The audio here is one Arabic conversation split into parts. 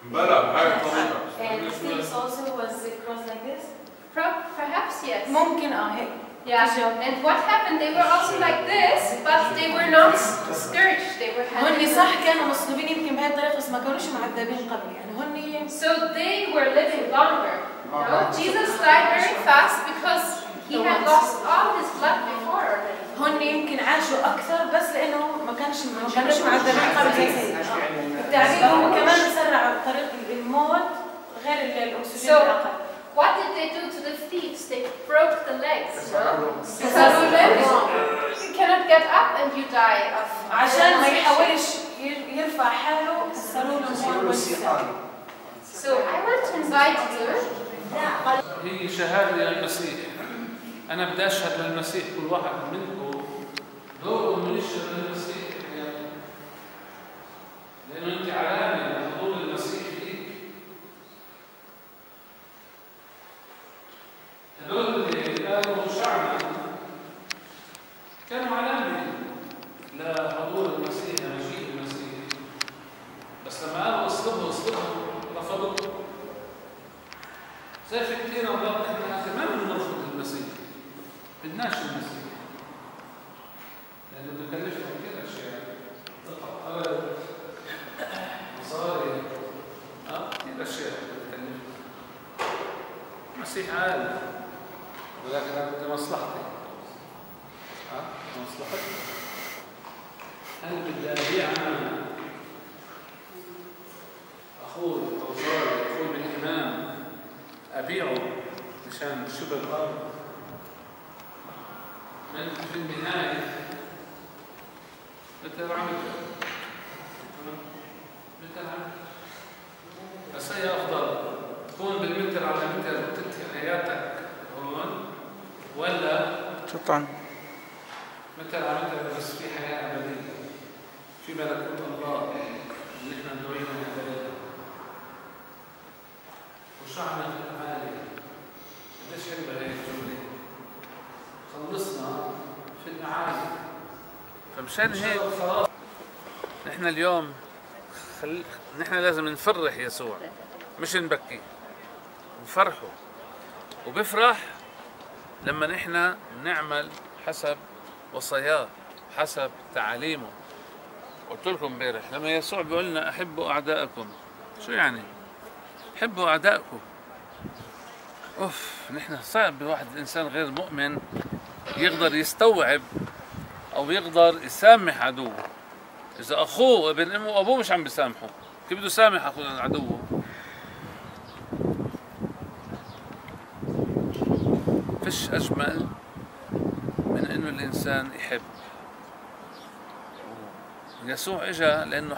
And things also was crossed like this? Perhaps yes. ممكن هيك. Yeah. And what happened? They were also like this, but they were not scourged. They were هن صح كانوا مصلوبين يمكن بهي الطريقة بس ما كانوش معذبين قبل يعني هن. So they were living longer. No? Jesus died very fast because he had lost all his blood before already. هن يمكن عاشوا أكثر بس لأنه ما كانوش معذبين قبل زي التعذيب هو كمان سرع طريق الموت غير الأكسجين الأقل. What did they do to the thieves? They broke the legs, no? Because you cannot get up and you die of. عشان ما يحاولش يرفع حاله كسروا له. So I want to invite you. هي شهادة للمسيح. أنا بدي أشهد للمسيح كل واحد منكم دوره من يشهد للمسيح يعني لأنه أنت علامة لحضور المسيح فيك. هذول اللي قالوا شعبنا كانوا علامة لحضور المسيح لمجيء المسيح. بس لما قالوا اصلبوا رفضوا. زي في كثير أوقات نحن كمان بنرفض المسيح. بدناش المسيح لأنه بكلفنا كثير أشياء قطع أرض مصاري كثير أشياء بتكلفنا. المسيح عالم ولكن أنا بدي مصلحتي مصلحتي هل بدي أبيع أنا أخوي أو جاري أخوي بالإيمان أبيعه مشان شبه الأرض؟ في النهاية مثل عمل بس هي أفضل تكون بالمتر على متر وتنتهي حياتك هون ولا طبعا متر على متر بس في حياة أبدية في ملكوت الله اللي احنا ندعينا إليه وشعبنا في العالي. قديش حلوة هي الجملة خلصنا في المعالي. فمشان هيك نحن اليوم نحن لازم نفرح يسوع مش نبكي. نفرحه وبفرح لما نحن نعمل حسب وصاياه حسب تعاليمه. قلت لكم امبارح لما يسوع بيقول لنا احبوا اعدائكم شو يعني؟ حبوا اعدائكم. نحن صعب بواحد الانسان غير مؤمن يقدر يستوعب او يقدر يسامح عدوه. اذا اخوه ابن امه وابوه مش عم بيسامحه كيف بده يسامح اخوه عدوه؟ فيش اجمل من انه الانسان يحب. يسوع اجى لانه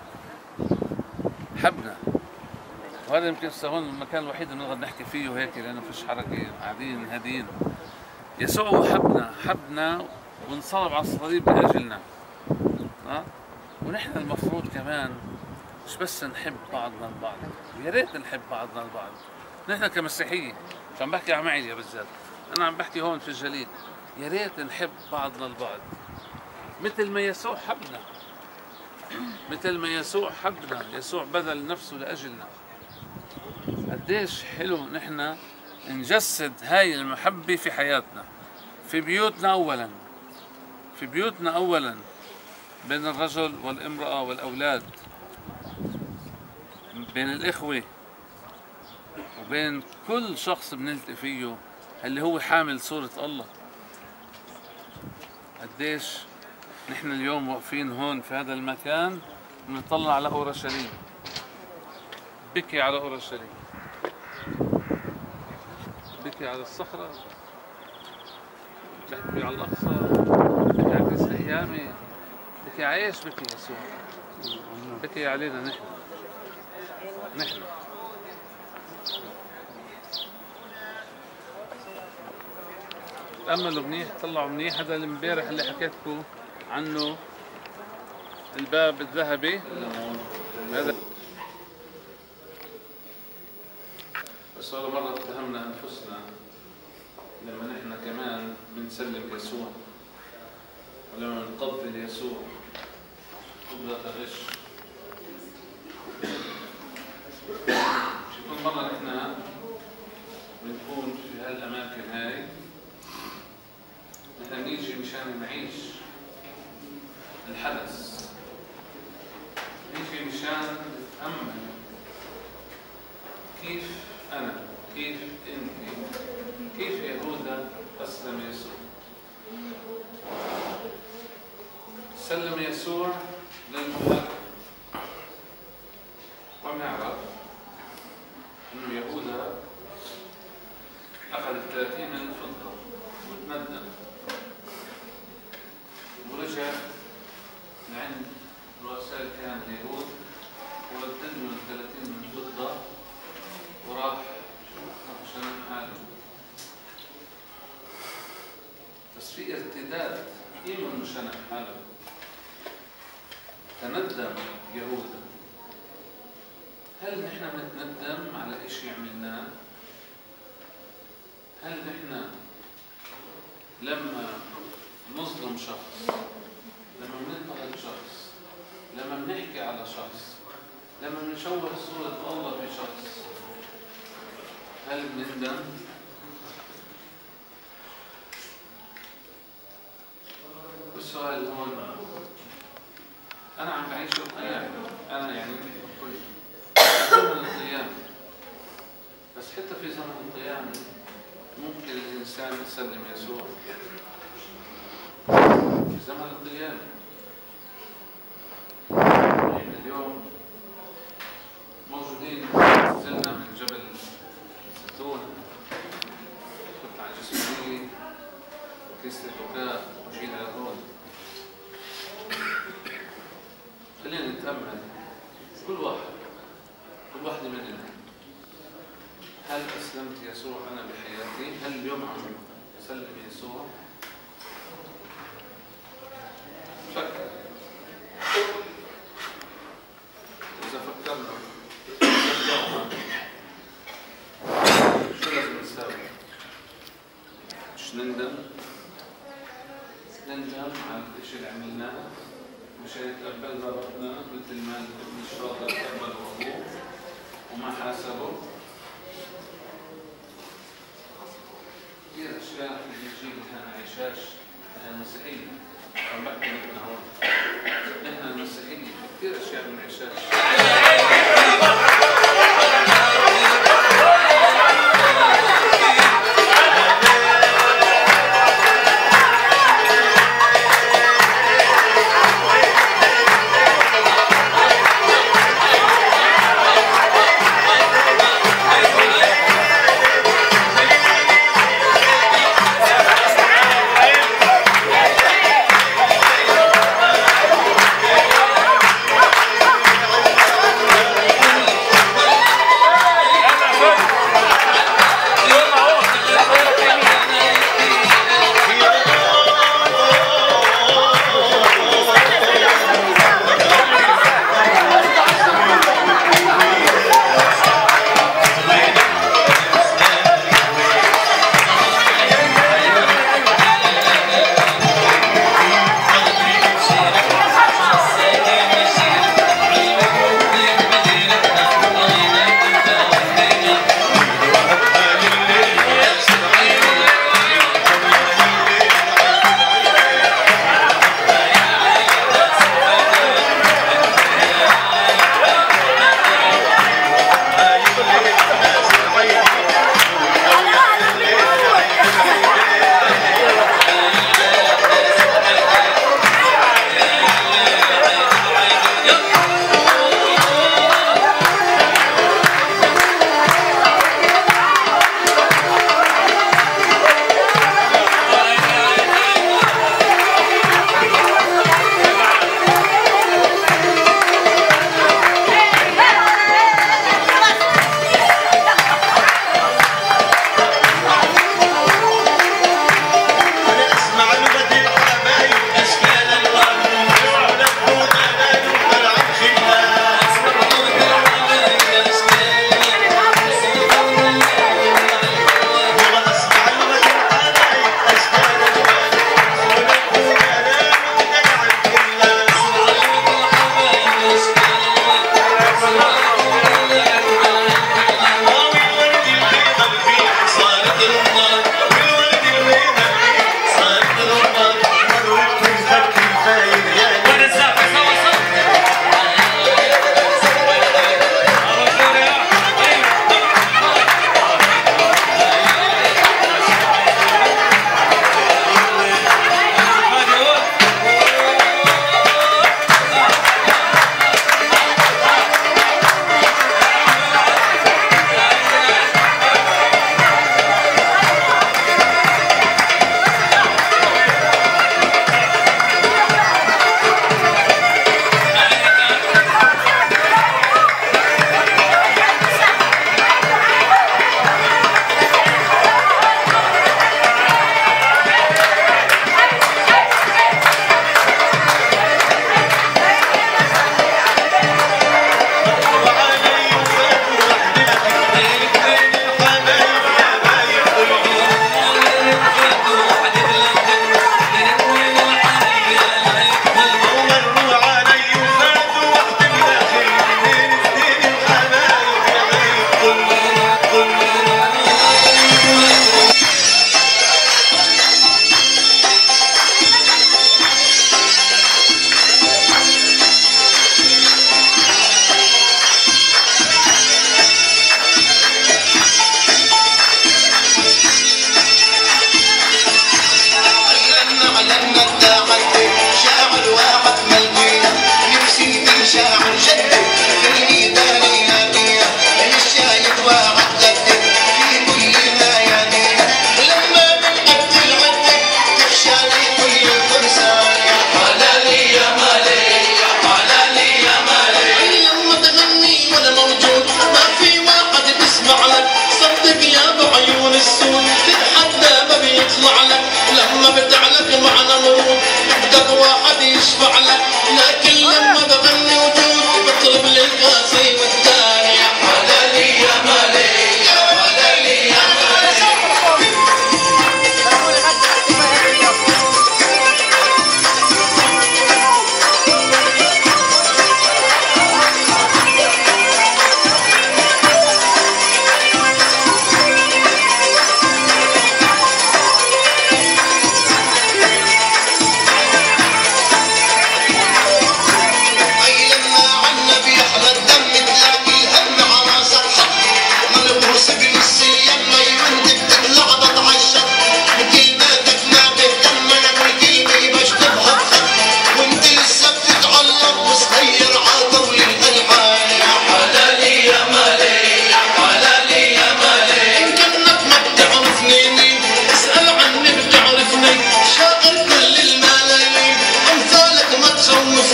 حبنا وهذا يمكن هون المكان الوحيد اللي نقدر نحكي فيه هيك لانه فيش حركه قاعدين هادين. يسوع حبنا وانصلب على الصليب لاجلنا. ونحن المفروض كمان مش بس نحب بعضنا البعض، ويا ريت نحب بعضنا البعض. نحن كمسيحيين عم بحكي عن معي بالذات، انا عم بحكي هون في الجليل، يا ريت نحب بعضنا البعض مثل ما يسوع حبنا. مثل ما يسوع حبنا، يسوع بذل نفسه لاجلنا. قديش حلو نحن نجسد هاي المحبة في حياتنا، في بيوتنا أولا، في بيوتنا أولا، بين الرجل والامرأة والأولاد، بين الإخوة، وبين كل شخص بنلتقي فيه اللي هو حامل صورة الله. قديش نحن اليوم واقفين هون في هذا المكان بنطلع على أورشليم، بكي على أورشليم، بكي على الصخرة، بكي على الأقصى، بكي على كنيسة أيامي، بكي عايش، بكي يسوع، بكي علينا نحن. تأملوا منيح، طلعوا منيح. هذا امبارح اللي حكيتكم عنه الباب الذهبي، هذا بس ولا مرة اتهمنا أنفسنا لما نحن كمان بنسلم يسوع ولما نقبل يسوع قبلة الغش. الحدث، نيجي مشان نتأمل كيف أنا، كيف أنت، كيف يهوذا أسلم يسوع. سلم يسوع للمحرك، ونعرف إنه يهوذا أخذ 30 من الفضة وتندم ورجع لعند رؤساء الكهنة اليهود وردد له 30 من الفضة وراح عشان حاله. بس في ارتداد إيمن مشان حاله. تندم يهوذا. هل نحن بنتندم على إشي عملناه؟ هل نحن لما نظلم شخص، لما بننتقد شخص، لما بنحكي على شخص، لما بنشوه صورة الله في شخص، هل بنندم؟ السؤال هون، أنا عم بعيش القيامة، أنا يعني زمن القيامة، بس حتى في زمن القيامة ممكن الإنسان يسلم يسوع. في زمن القيامة نحن اليوم موجودين، نزلنا من جبل الزيتون، كنت على جسمي كيسة بكاء وجينا لهون. خلينا نتأمل كل واحدة مننا، هل أسلمت يسوع أنا بحياتي؟ هل اليوم عم أسلم يسوع؟ فكر. إذا فكرنا شو لازم نساوي؟ مش نندم على الشيء اللي عملناه، مش يتقبلنا ربنا مثل ما ابن الشاطر تقبل أبوه وما حاسبه. كثير أشياء بنجي لها عيشاش المسيحية، عم بحكي نحن هون، نحن المسيحية كثير أشياء من عيشاش.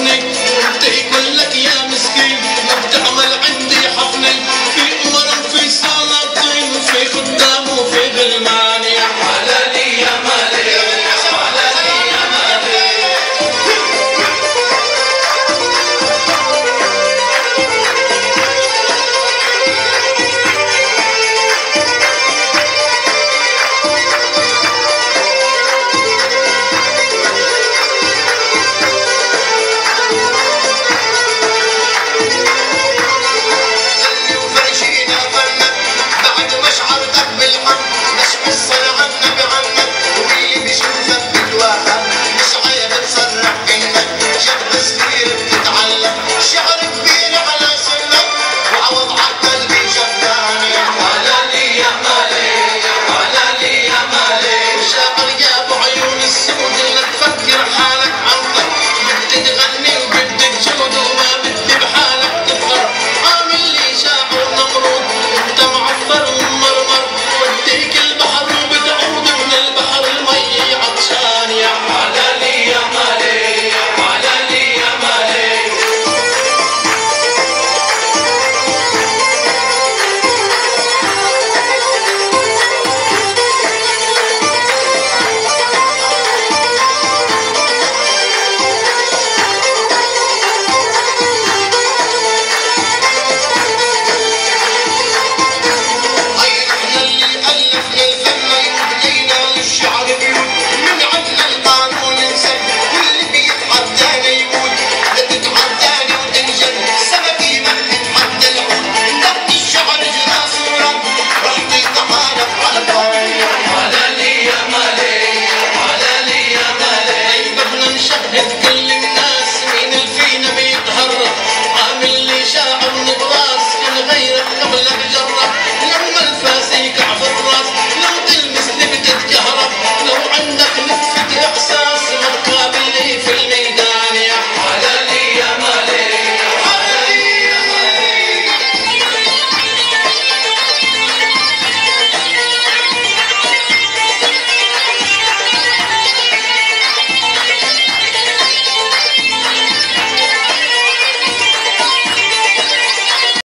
منك